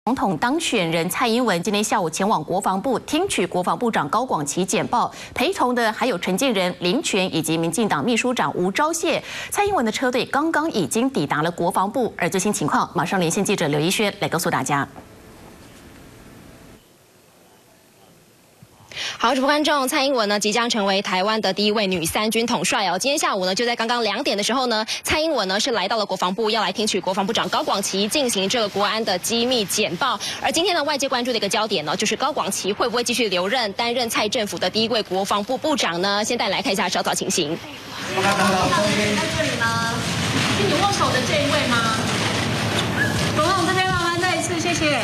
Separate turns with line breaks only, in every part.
总统当选人蔡英文今天下午前往国防部听取国防部长高广琪简报，陪同的还有陈建仁、林全以及民进党秘书长吴钊燮。蔡英文的车队刚刚已经抵达了国防部，而最新情况马上连线记者刘一轩来告诉大家。
好，主播观众，蔡英文呢即将成为台湾的第一位女三军统帅哦。今天下午呢，就在刚刚2点的时候呢，蔡英文呢是来到了国防部，要来听取国防部长高广琪进行这个国安的机密简报。而今天呢，外界关注的一个焦点呢，就是高广琪会不会继续留任，担任蔡政府的第一位国防部部长呢？先带来看一下稍早情形。
在这里吗？是你握手的这一位吗？总统这边麻烦再一次，谢谢。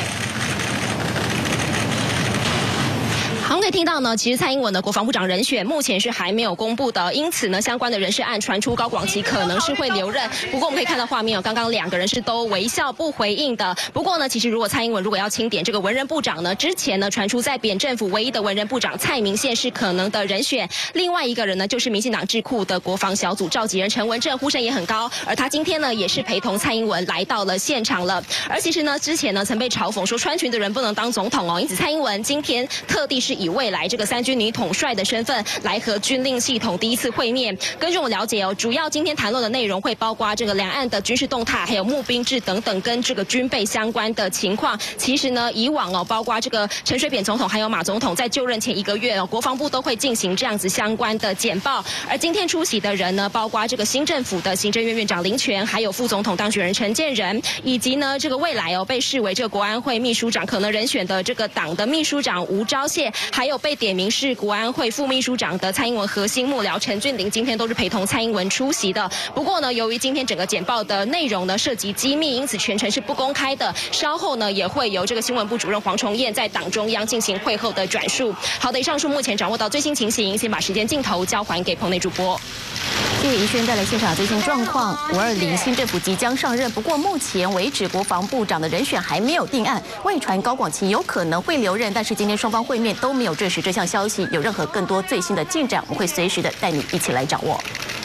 好，我们可以听到呢，其实蔡英文的国防部长人选目前是还没有公布的，因此呢，相关的人事案传出高广琪可能是会留任。不过我们可以看到画面哦，刚刚2个人是都微笑不回应的。不过呢，其实如果蔡英文如果要钦点这个文人部长呢，之前呢传出在扁政府唯一的文人部长蔡明宪是可能的人选，另外一个人呢就是民进党智库的国防小组召集人陈文正，呼声也很高。而他今天呢也是陪同蔡英文来到了现场了。而其实呢，之前呢曾被嘲讽说穿裙的人不能当总统哦，因此蔡英文今天特地是以未来这个3军女统帅的身份来和军令系统第一次会面。根据我了解哦，主要今天谈论的内容会包括这个两岸的军事动态，还有募兵制等等跟这个军备相关的情况。其实呢，以往哦，包括这个陈水扁总统还有马总统在就任前1个月哦，国防部都会进行这样子相关的简报。而今天出席的人呢，包括这个新政府的行政院院长林全，还有副总统当选人陈建仁，以及呢这个未来哦被视为这个国安会秘书长可能人选的这个党的秘书长吴钊燮，还有被点名是国安会副秘书长的蔡英文核心幕僚陈俊霖，今天都是陪同蔡英文出席的。不过呢，由于今天整个简报的内容呢涉及机密，因此全程是不公开的。稍后呢也会由这个新闻部主任黄崇彦在党中央进行会后的转述。好的，以上是目前掌握到最新情形，先把时间镜头交还给棚内主播。
谢谢怡轩带来现场最新状况。520新政府即将上任，不过目前为止国防部长的人选还没有定案。外传高广琪有可能会留任，但是今天双方会面都没有证实这项消息。有任何更多最新的进展，我们会随时的带你一起来掌握。